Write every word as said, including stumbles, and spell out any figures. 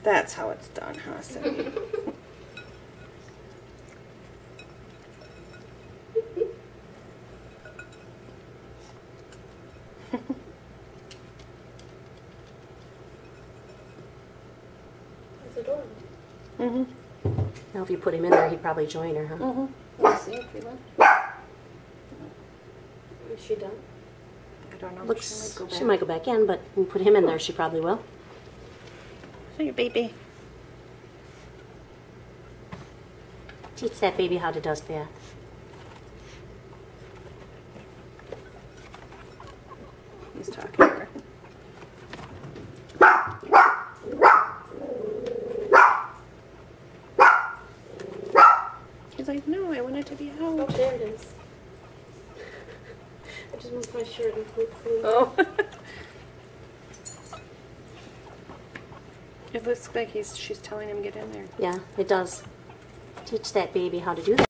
That's how it's done, huh, Cindy? It's adorable. Mm-hmm. Now if you put him in there, he'd probably join her, huh? Mm-hmm. We'll see if he will. Is she done? I don't know. Looks, she might go back. she might go back in, but when you put him in there, she probably will. So your baby. Teach that baby how to dust bath. He's talking to her. He's like, no, I want it to be Oh, out. there it is. I just moved my shirt and put food. Oh. It looks like he's she's telling him to get in there. Yeah, it does. Teach that baby how to do that.